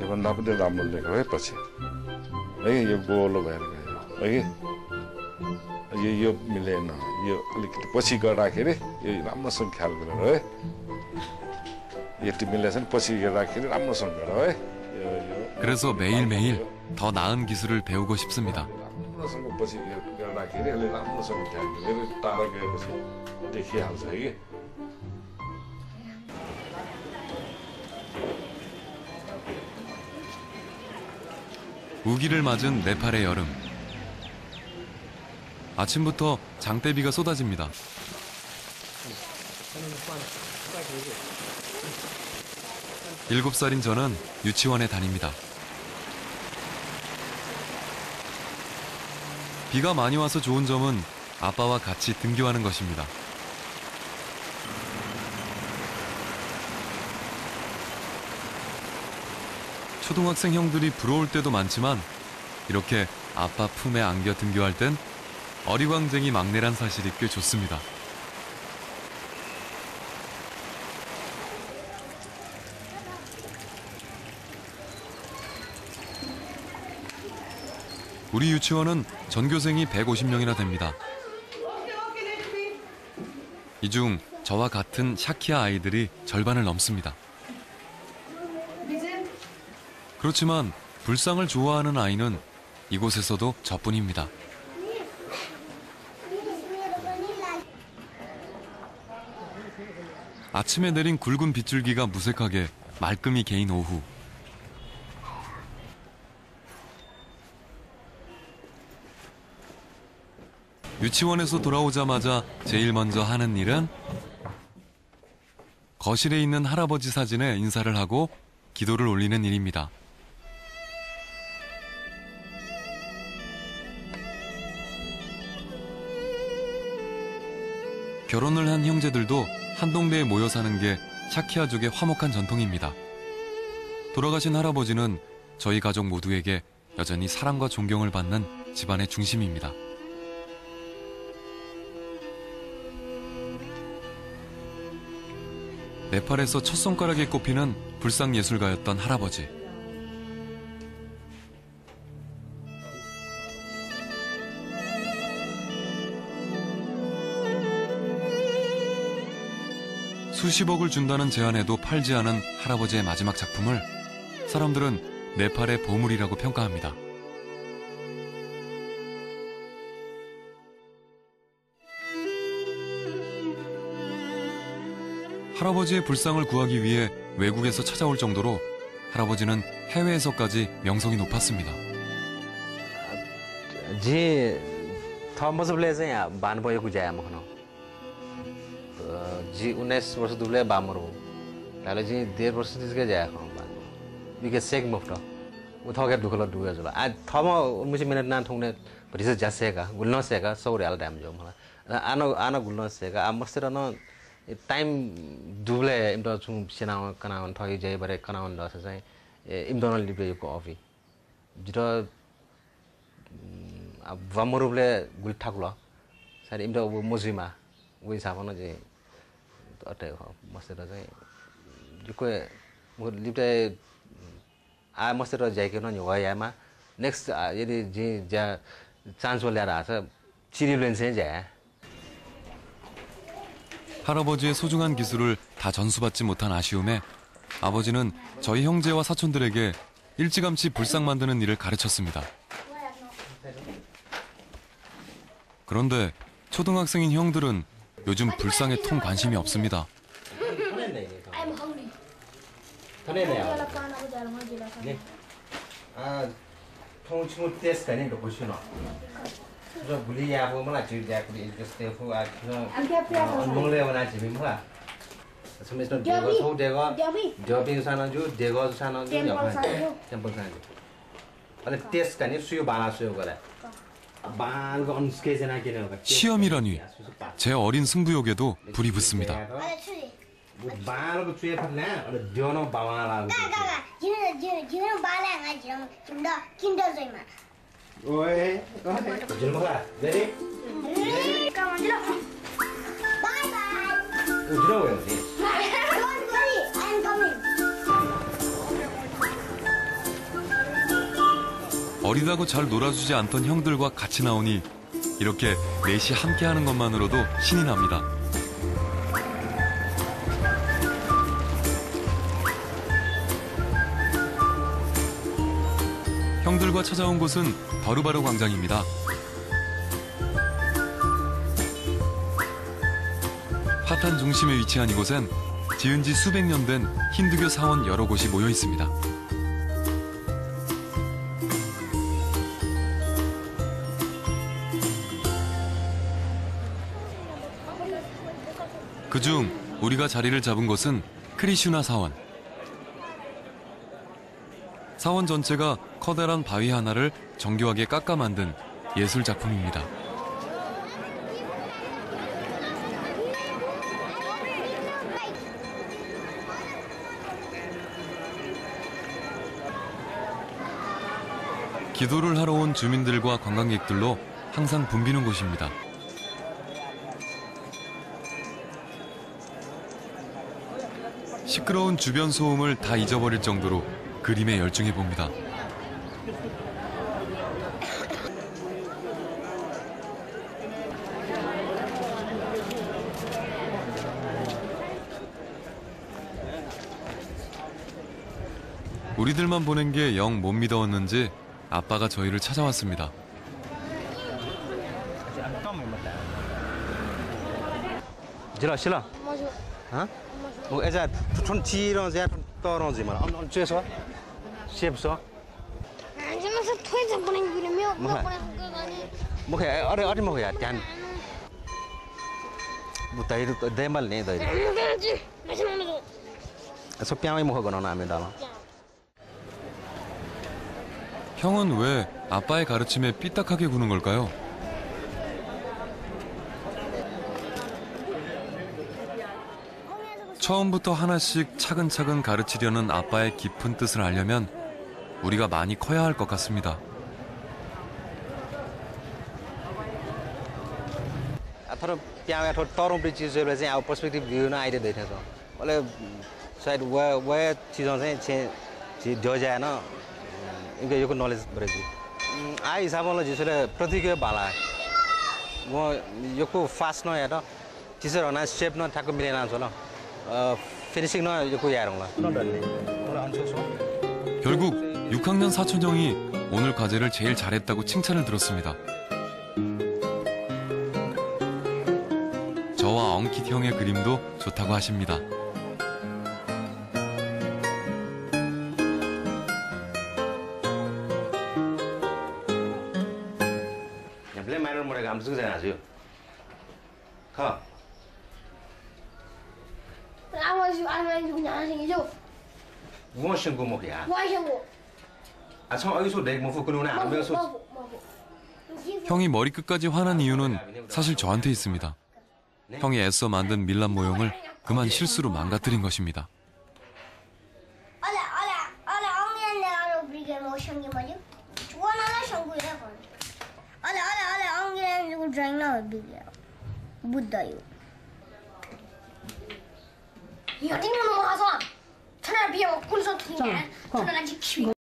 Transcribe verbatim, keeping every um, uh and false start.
भन्दा पनि राम्रो लेख्यो है पछि है यो गोलो भएर गयो है यो यो मिलेन यो अलिकति पछि गर्दाखेरि यो राम्रोसँग ख्याल गरेर है यति मिलेछ नि पछि गर्दाखेरि राम्रोसँग गर है यो यो 그래서 매일매일 더 나은 기술을 배우고 싶습니다. राम्रोसँग पछि गर्दाखेरि अलि राम्रोसँग ख्याल गरेर टाढा गएपछि देखिहाल्छ है कि 우기를 맞은 네팔의 여름. 아침부터 장대비가 쏟아집니다. 일곱 살인 저는 유치원에 다닙니다. 비가 많이 와서 좋은 점은 아빠와 같이 등교하는 것입니다. 초등학생 형들이 부러울 때도 많지만 이렇게 아빠 품에 안겨 등교할 땐 어리광쟁이 막내란 사실이 꽤 좋습니다. 우리 유치원은 전교생이 백오십 명이나 됩니다. 이 중 저와 같은 샤키아 아이들이 절반을 넘습니다. 그렇지만 불상을 좋아하는 아이는 이곳에서도 저뿐입니다. 아침에 내린 굵은 빗줄기가 무색하게 말끔히 개인 오후. 유치원에서 돌아오자마자 제일 먼저 하는 일은 거실에 있는 할아버지 사진에 인사를 하고 기도를 올리는 일입니다. 결혼을 한 형제들도 한 동네에 모여 사는 게 샤키아족의 화목한 전통입니다. 돌아가신 할아버지는 저희 가족 모두에게 여전히 사랑과 존경을 받는 집안의 중심입니다. 네팔에서 첫 손가락에 꼽히는 불상 예술가였던 할아버지. 수십억을 준다는 제안에도 팔지 않은 할아버지의 마지막 작품을 사람들은 네팔의 보물이라고 평가합니다. 할아버지의 불상을 구하기 위해 외국에서 찾아올 정도로 할아버지는 해외에서까지 명성이 높았습니다. जी थम बसले चाहिँ यहाँ बान भएको जाया म खनो जी उन्नाइस वर्ष दुबले बामरो लाले जी डेढ़ वर्ष तिसके जाया खनो बान बिके सेक मफ्ट उ थके दुखला दुगे जला आ थम मुझे मिनट ना थोंने परिस जासेका गुलनो सेका सौरे आल डाम जो मला आनो आनो गुलनो सेका आ मस्ते न टाइम दुबले इमदो छु सेना कनावन थई जाय बरे कनावन दस चाहिँ इमदो न लिबे को अफि जिरो अब वमरुले गुल ठाकुला सारे इमदो मुजिमा वे साबन जे अटे मस्ते र चाहिँ जुको म लिबे आ मस्ते र जायके न वयामा नेक्स्ट यदि जे जा चान्स ल्याएर आछ चिरिलेन चाहिँ जाय 할아버지의 소중한 기술을 다 전수받지 못한 아쉬움에 아버지는 저희 형제와 사촌들에게 일찌감치 불상 만드는 일을 가르쳤습니다. 그런데 초등학생인 형들은 요즘 불상에 통 관심이 없습니다. 저 물이 야고 뭐라 지야 그리 저스테 후아 저 안몽레 원아 지미 뭐야 스미스는 대거 소 대거 저빙 사는주 대거 사는주 옆에 템플 사는주 아니 테스트 간이 수요 바나 수요 거래 반거 언스케제나 기는 거 시험이라니 제 어린 승부욕에도 불이 붙습니다. 바로 그 주에 팔래 어디 벼노 바와라 가가 지는 지는 지는 바라 가 지는 김도 김도 저이마 오에 질 먹어 레디 레디 가만히 바이바이 오지라고요. Don't worry, I'm coming. 어리다고 잘 놀아주지 않던 형들과 같이 나오니 이렇게 넷이 함께하는 것만으로도 신이 납니다. 형들과 찾아온 곳은 바루바루 광장입니다. 파탄 중심에 위치한 이곳엔 지은 지 수백 년 된 힌두교 사원 여러 곳이 모여 있습니다. 그중 우리가 자리를 잡은 곳은 크리슈나 사원. 사원 전체가 커다란 바위 하나를 정교하게 깎아 만든 예술 작품입니다. 기도를 하러 온 주민들과 관광객들로 항상 붐비는 곳입니다. 시끄러운 주변 소음을 다 잊어버릴 정도로 그림에 열중해 봅니다. 우리들만 보낸 게 영 못 믿어왔는지 아빠가 저희를 찾아왔습니다. 싫어 싫어. 어? 뭐 애자 촌 지런 자 떠런지 말. 안 죄서. 셰프서. 안지면서 토해서 보낸 그림이요. 뭐 보낸 거 아니. 뭐 해. 어리 어리 뭐 해야 단. 뭐 다이도 대말 내 다이. 그렇지. 마시면서. 소피아이 뭐 하거나 나면 달아. 형은 왜 아빠의 가르침에 삐딱하게 구는 걸까요? 처음부터 하나씩 차근차근 가르치려는 아빠의 깊은 뜻을 알려면 우리가 많이 커야 할 것 같습니다. थोड़ा प्यावे थोड़ा तौरों पे चीज़ जो है आउट पर्सपेक्टिव व्यू ना आइडिया देते हैं तो बोले शायद वह वह चीज़ों से चीज़ जो जाए ना इनके यो को नॉलेज बढ़ेगी आई हिसाबों में जिसले प्रतीक बाला है वो यो को फास्ट ना है तो चीज़ें रहना शेप ना थाको मिले ना चलो फिनिशिंग ना यो को यार होगा 결국 육 학년 사촌 형이 오늘 과제를 제일 잘했다고 칭찬을 들었습니다. 저와 엉킷 형의 그림도 좋다고 하십니다. 블랙 마이너 뭐래가 아무 쓰지 않아요. 가. 아무리 아무리 그냥 생기죠. 뭐 신고 먹이야. 뭐 하시고? 아, 참 어디서 내 모습 그러나 안 배워서. 형이 머리끝까지 화난 이유는 사실 저한테 있습니다. 형이 애써 만든 밀랍 모형을 그만 실수로 망가뜨린 것입니다. 알아 알아 알아 엉이는 내가 우리게 뭐 생기 뭐지? 좋아하는 생구야 건. 알아 알아 알아 엉이는 누구 드라잉 나 비게. 부다요. 이 어디 놈 와서 천하 비어 군소 팀이야. 천하 같이 키위.